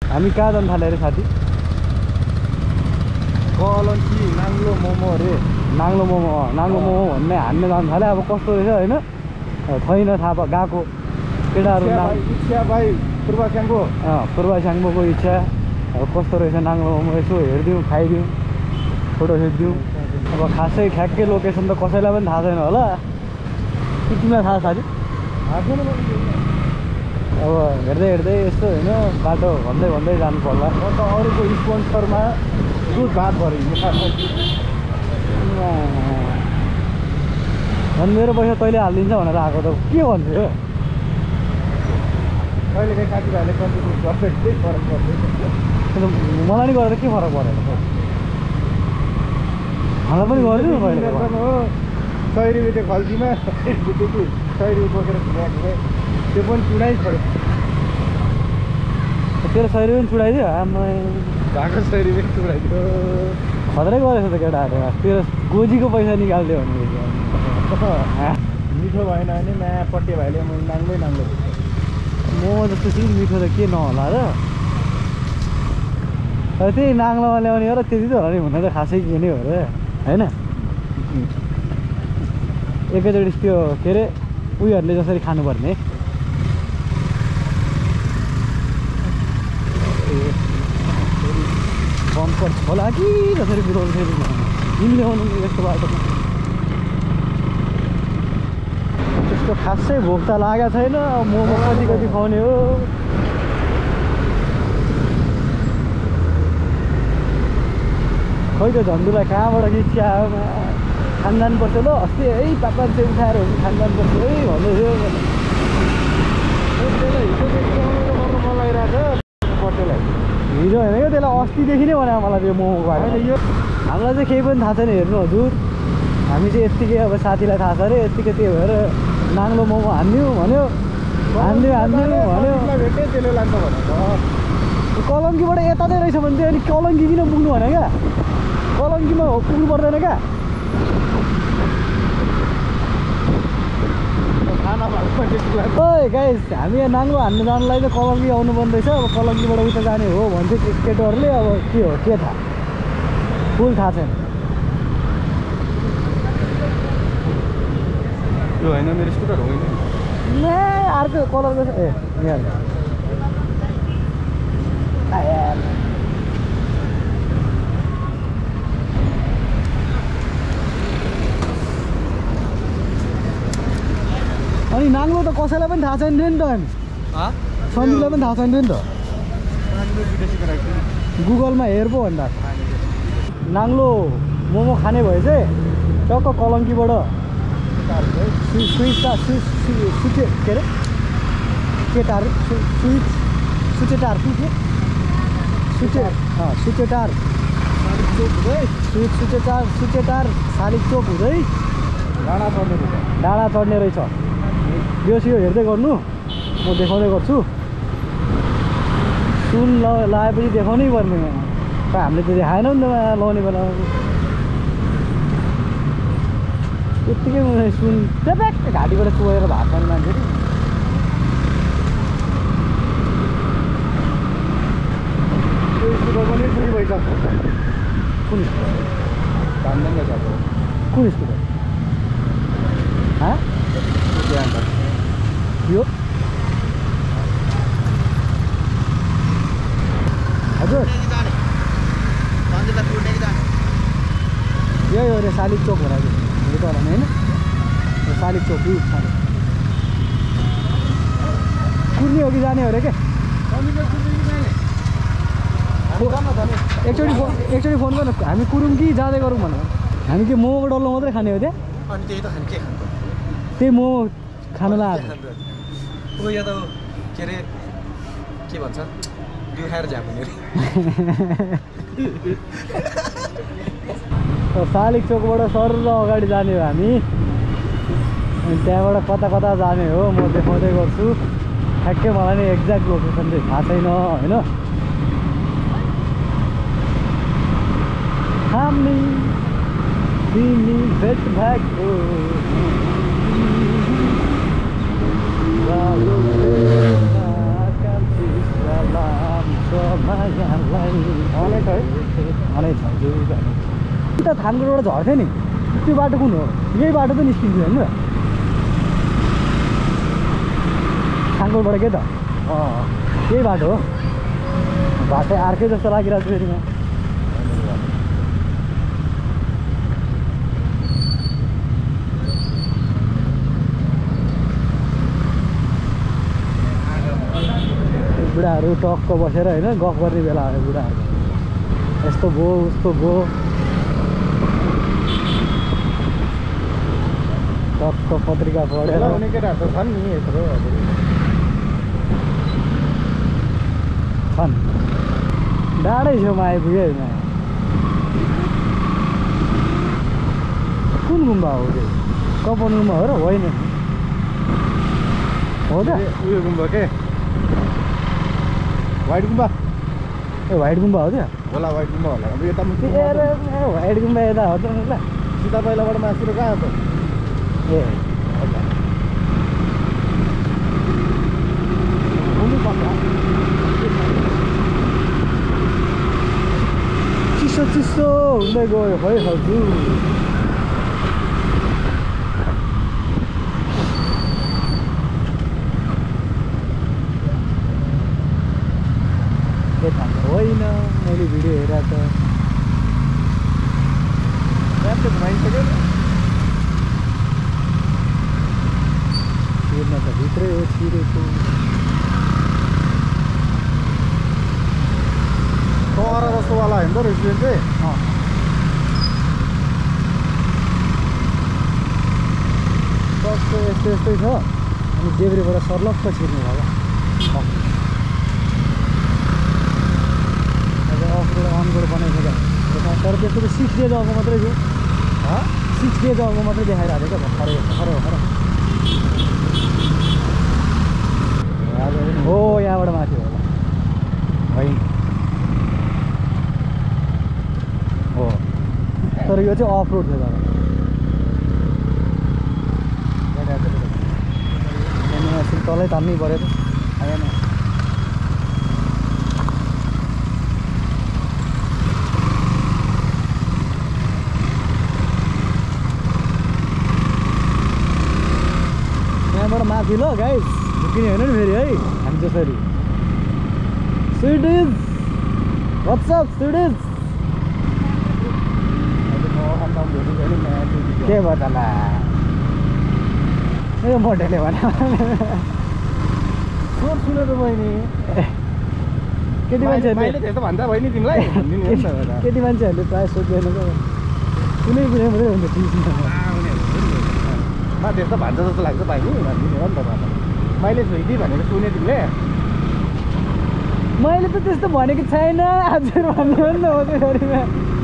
हामी कहाँ जान थाले अरे साथी? कलङ्की नाङ्लोमोमो रे। नाङ्लोमोमो नाङ्लोमोमो भन्ने हान्ने जान थाले। अब कस्तो रहेछ होइन छैन थाहा गएको केटाहरू इच्छा भाइ पूर्वास्याङको पूर्वास्याङको इच्छा अब कस्तो रहेछ नाङ्लोमोमो यसो हेरिदिउँ खाइदिउँ फोटो खिचिदिउँ। अब खासै ठ्याक्कै लोकेसन त कसैलाई पनि थाहा छैन होला तिमीलाई थाहा साथी? अब हेर्दै हेर्दै यस्तो होइन बाटो भन्दै भन्दै जानु पर्ला। अन्त अरूको स्पोन्सरमा दुध भात भरि अनि मेरो पैसा तैँले हालिदिन्छ भनेर आएको त के भन्थ्यो? कहिलेकाहीँ साथीभाइले कन्ट्रिब्युट गर्छ केही फरक पर्दैन। मलाई नि गरेर के फरक परेन मलाई पनि गरिदिनु कहिले हो 100 रुपियाँ खल्तीमा 100 रुपियाँ बोकेर ल्याएको त्यो पनि चुडाइ छोड्यो। तेरो 100 रुपियाँ चुडाइदियो आमा भएको 100 रुपियाँ चुडाइदियो। खतरै गरेछ त केटाहरू तेरो गोजीको पैसा निकालिदियो भने मिठो भएन भने नयाँ पट्टे भाइले म नाङ्लो मोमो जस्तो चिज मिठो त के नहोला र त्यही नाङ्लोमा ल्याउने हो र त्यति त होला नि हुन त खासै के नै हो र होइन। एकैचोटि त्यो के अरे उयोहरूले जसरी खानुपर्ने बम्पर होला कि जसरी बुझाउँछ ल्याउनु यस्तो बाटोमा त्यस्तो खासै भोक त लागेको छैन। मोमो कति कति खुवाउने हो खै त झन्डुलाई कहाँबाट खिच्या खान जानुपर्छ ल अस्ति है पापा चाहिँ उठाएर हुन्छ खान जानुपर्छ है भन्दै थियो हिजो होइन क्या त्यसलाई अस्तिदेखि नै भने मलाई त्यो मोमोको बारेमा हामीलाई चाहिँ केही पनि थाहा छैन। हेर्नु हजुर हामी चाहिँ यत्तिकै अब साथीलाई थाहा छ अरे यत्तिकै त्यही भएर नाङ्लो मोमो हानिदिउँ भन्यो भन्यो त्यसले लाग्छ भनेको कलङ्कीबाट यता चाहिँ रहेछ भने चाहिँ अनि कलङ्की किन पुग्नु भने क्या कलङ्कीमा पुग्नु पर्दैन क्या ओइ गाइस हामी यहाँ नाङ्लो हान्नु जानलाई चाहिँ कलङ्की आउनुपर्ने रहेछ। अब कलङ्कीबाट उता जाने हो भने चाहिँ केटाहरूले अब के हो के थाहा फुल थाहा छैन। त्यो होइन मेरो स्कुटर होइन अर्को कलरको छ ए यहाँ अनि नाङ्लो त कसैलाई पनि थाहा छैन नि त हामी सन्दीपलाई पनि थाहा छैन नि त गुगलमा हेर पो भन्दा नाङ्लो मोमो खाने भए चाहिँ टक्क कलङ्कीबाट के अरे केटार सुचेटार शालिग चोक हुँदै डाँडा चढ्ने रहेछ। यो हेर्दै गर्नु म देखाउँदै गर्छु। सुन लगाएपछि देखाउनै पर्ने हामीले त देखाएन नि त लाउने बेला यत्तिकै सुन ट्याप्याक घाँटीबाट चोएर भात खाने मान्छे पनि फ्री भइसक्यो। कुन स्कुटर कुन स्कुटर यो हजुर यही हो अरे शालिग चोक हो यो त होइन शालिग चोक कुर्ने हो कि जाने हो अरे क्या एकचोटि फोन गर्नु हामी कुरौँ कि जाँदै गरौँ भनेर हामी के मोमोको डल्लो मात्रै खाने हो त्यहाँ अनि त्यही त खाने के खानु त्यही मोमो खानु लाग्यो ऊ यो त के अरे के भन्छ बिउ खाएर झापुने शालिग चोकबाट सर अगाडि जाने हो हामी अनि त्यहाँबाट कता कता जाने हो म देखाउँदै गर्छु। ठ्याक्कै मलाई नि एक्ज्याक्ट लोकेसन चाहिँ थाहा छैन होइन। हामी तिमी भेट भएको उता थानकोबाट झर्थ्यो नि त्यो बाटो कुन हो यही बाटो त निस्किन्थ्यो होइन थानकोटबाट के त यही बाटो हो बाटो अर्कै जस्तो लागिरहेको छ फेरि बुढाहरू टक्क बसेर होइन गफ गर्ने बेला आयो बुढाहरू यस्तो भयो उस्तो भयो टक्क पत्रिका पढेर हुने केटाहरू त छन् नि यत्रो छन् डाँडै छेउमा आइपुग्यो होइन कुन गुम्बा हो त्यो कपन गुम्बा हो र होइन हो त उयो गुम्बा के वाइट गुम्बा ए वाइट गुम्बा हो त्यो होला वाइट गुम्बा होला अब यता वाइट गुम्बा यता हो त ल सीधा पहिलाबाट मासेर कहाँ त ए चिसो चिसो हुँदै गयो है हजुर होइन मैले भिडियो हेरेर त घुमाइसक्यो छिर्न त भित्रै हो छिरेको सहरा जस्तोवाला होइन त रेस्टुरेन्ट चाहिँ सस्तो यस्तो यस्तै छ अनि देब्रेबाट सर्लक्क छिर्नु होला अफरोड अनरोड बनाएको छ तर त्यसको त 6 डेज अगाडि मात्रै थियो 6 डेज अगाडि मात्रै देखाइरहेको थियो क्या भर्खरै हो यहाँबाट माथि होला होइन हो तर यो चाहिँ अफ रोड थियो तर तलै तान्नै पऱ्यो त आएन माथि ल गाइस झुकिने होइन नि फेरि है हामी जसरी स्विडिज व्हाट्सअप स्विडिज के भयो त ला यो मोटेले भने स्वर सुने त बहिनी केटी मान्छेहरूले त्यस्तो भन्छ बहिनी तिमीलाई केटी मान्छेहरूले प्रायः सोध्दैन क्या कुनै कुनै मात्रै हुन्छ त्यस्तो भन्छ जस्तो लाग्छ बहिनी भनिदिनु हो नि त मैले छोइदिएँ भनेको सुने तिमीले मैले त त्यस्तो भनेको छैन हजुर भन्ने हो नि त हो त्यसरीमा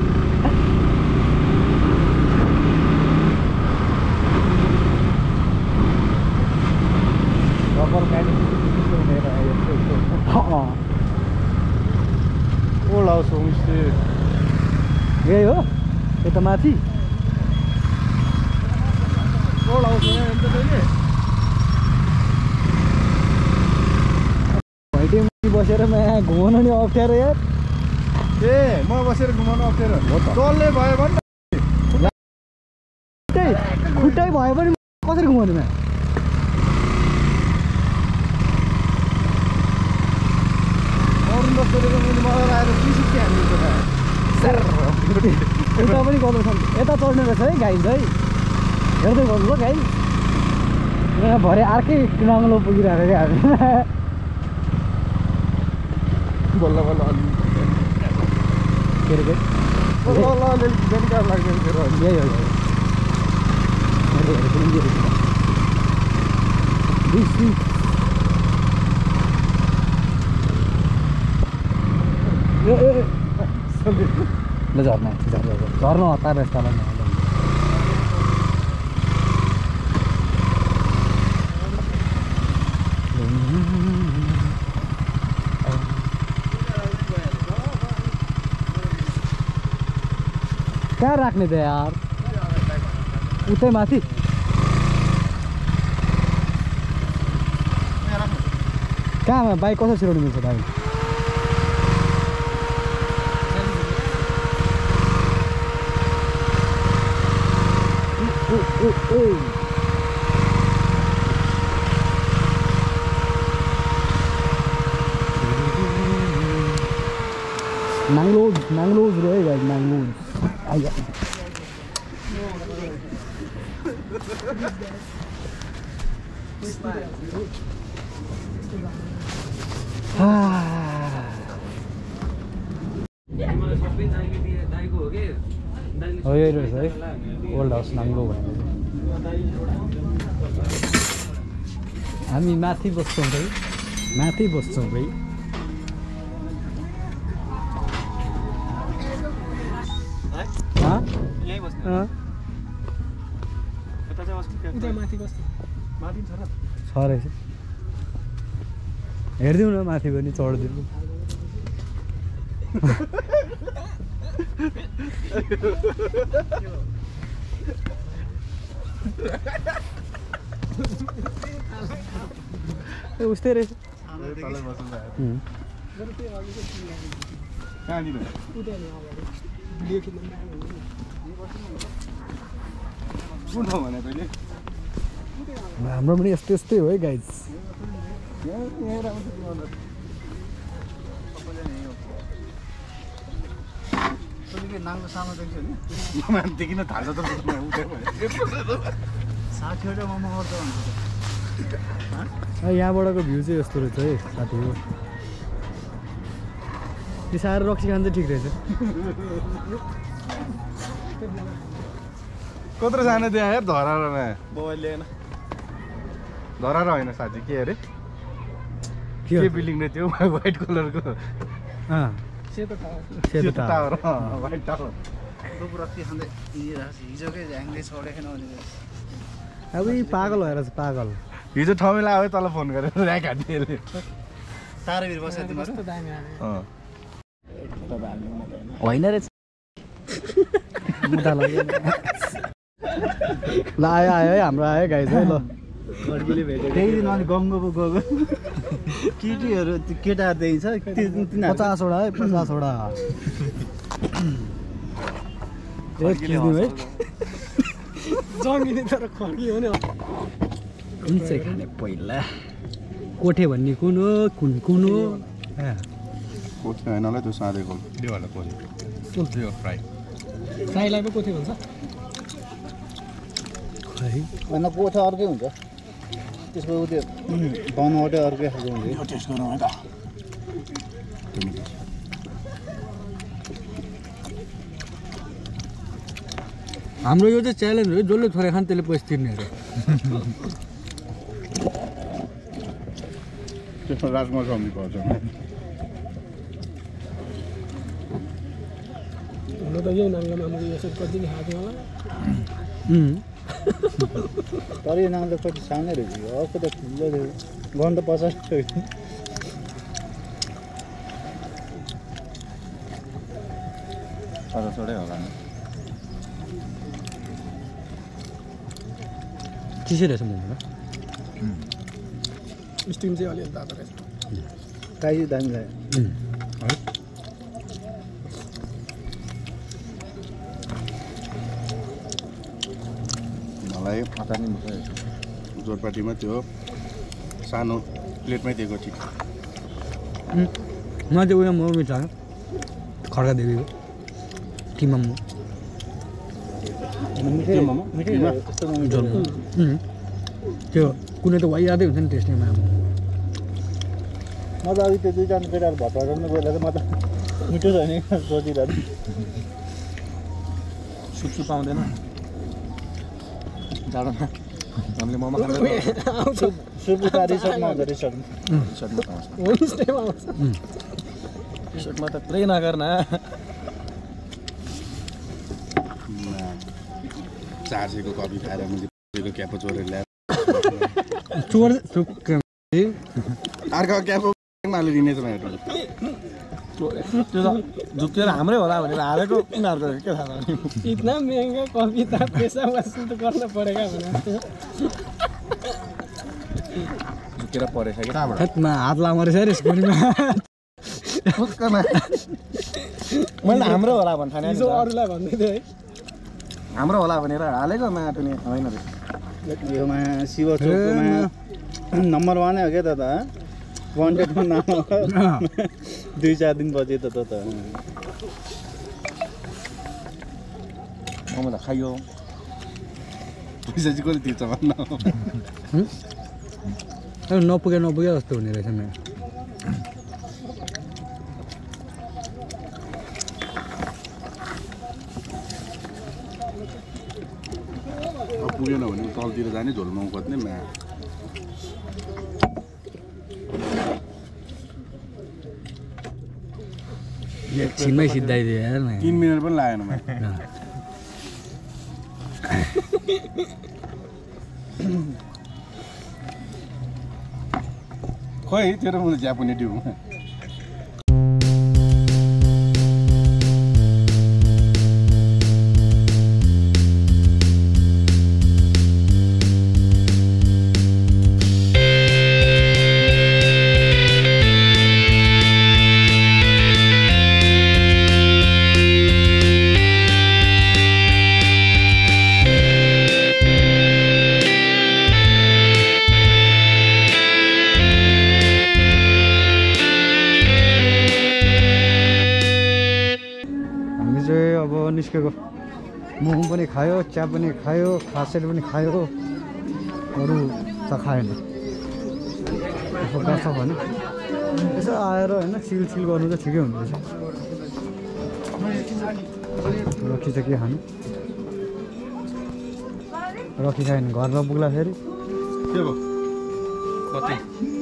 ओल्ड हाउस होमस्टे यही हो यता माथि ओल्ड हाउस भैटी बसेर म यहाँ घुमाउनु नि अप्ठ्यारो यार ए म बसेर घुमाउनु अप्ठ्यारो डल्लै भयो भने खुट्टै भयो भने कसरी घुमाउनु म मलाई आएर सिसिक्के हाल्नु उता पनि गर्नु सक्छ यता चढ्ने रहेछ है गाइस है हेर्दै गर्नु ल गाइस यहाँ भरे अर्कै नङ्लो पुगिरहेको क्या हामी बल्ल बल्ल के अरे अलिअलि जानकार लाग्दैन फेरि यही हो ल झर्ना झर्नु हतार यस्तालाई कहाँ राख्ने त यार उतै माथि कहाँमा बाइक कसरी छिराउनु मिल्छ दाइ Nanglos रहे guys, nanglos. आया. हो यही रहेछ है ओल्ड हाउस नाङ्लो भनेको हामी माथि बस्छौँ भाइ माथि बस्छौँ भाइ छ रहेछ हेरिदिउँ न माथि पनि चढिदिउँ उस्तै रहेछ हाम्रो पनि यस्तै यस्तै हो है गाइज नाङ्लो सानो देख्छु नि देखिन थाल्छ त 60वटा मोमो गर्छ यहाँबाटको भ्यू चाहिँ यस्तो रहेछ है साथी हो साह्रो रक्सी खान चाहिँ ठिक रहेछ कत्रो सानो त्यहाँ हेर धरारमा मोबाइल ल्याएन धरा होइन साथी के अरे के बिल्डिङ नै त्यो व्हाइट कलरको सेतो टावर व्हाइट टावर अब यी पागल भएर पागल हिजो ठमेला आयो तल फोन गरेर ऱ्याक हान्ने तारावीर बस्यो तिम्रो होइन रहेछ मुदा लाग्यो ल आयो आयो है हाम्रो आयो गाइज है ल त्यही दिन अनि गङ्गो गएको केटीहरू केटाहरू देखिन्छ 50वटा है 50वटा है जङ्गिने तर खर्कियो नि कुन चाहिँ खाने पहिला कोठे भन्ने कुन हो कुन कुन हो कोठे होइन होला त्यो साँधेको त्यो होला कोठे त्यो फ्राई फ्राईलाई पो कोठे भन्छ खै होइन कोठा अर्कै हुन्छ त्यसको त्यो बनावटै अर्कै खालको हुन्छ यो टेस्ट गरौँ है त हाम्रो यो चाहिँ च्यालेन्ज हो जसले थोरै खान त्यसले पैसा तिर्ने अरे त्यसमा राजमा सब्जी पर्छ हुन त यो नाङ्लोमा यसो कति खाएको होला तर यो नाङ्लो कति सानै रहेछ अर्को त ठुलो गन्ध 50 छोडै होला चिसै रहेछ मोमो स्टिम चाहिँ अलिअलि तातो रहेछ काई दामी लाग्यो मलाई जोरपाटीमा त्यो सानो प्लेटमै दिएको ठिक म चाहिँ उयो मोमो मिठो खड्का देवीको किमा मोमो त्यो कुनै त वाइयादै हुन्छ नि टेस्टमा म त अघि त्यो दुईजना केटाहरू भट्टाउनु गएर चाहिँ म त मिठो छ नि सोचिरहेको सुप पाउँदैन जाडोमा हामीले मोमो सुपुका रिसोर्टमा हुन्छ रिसोर्टमा होमस्टेमा आउँछ रिसोर्टमा त पुरै नगर न 400 को कफी खाएर मैले क्यापो चोरेर ल्याएर अर्को क्यापो दिने चाहिँ झुकेर हाम्रै होला भनेर हालेको उनीहरूको के थाहा इतना महँगा कफी त पैसा वसुल त गर्न परेगा भनेर झुकेर परेछ कि हात लामो रहेछ रे स्कुलमा मैले हाम्रो होला भन्ने अरूलाई भन्दै थिएँ है हाम्रो होला भनेर हालेको माटो नि होइन रे योमा शिव चोकमा नम्बर 1 हो के त कन्ट्याक्टमा नाम 2-4 दिन पछि त मोमो त खाइयो पैसा चाहिँ कति तिर्छ भन्न नपुगे जस्तो हुने रहेछ नि पुगेन भने तलतिर जाने झोलमा खोज्ने एकछिनमै सिद्धाइदियो यार 3 मिनेट पनि लागेन खोइ तेरो मलाई जापानी ट्युब निस्केको मोमो पनि खायो चिया पनि खायो खासेर पनि खायो अरू त खाएन यसो गर्छ भने यसो आएर होइन चिल गर्नु चाहिँ ठिकै हुँदो रहेछ रक्सी चाहिँ के खानु रक्सी खायो भने घरमा पुग्ला फेरि के भयो कति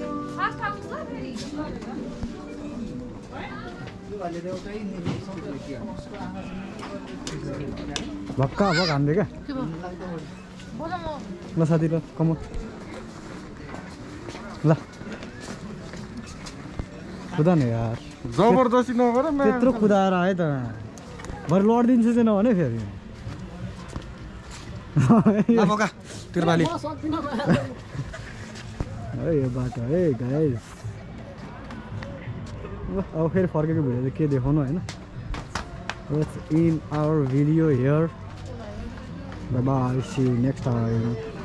भक्का भक हान्दै क्या ल साथी ल कम ल खुदा नि यार जबरजस्ती नगर त्यत्रो कुदाएर आयो त भरे लडिदिन्छु चाहिँ नभने फेरि यो बाटो है गाइस अब फेरि फर्केको भिडियो चाहिँ के देखाउनु होइन Let's end our video here. Bye bye. See you next time.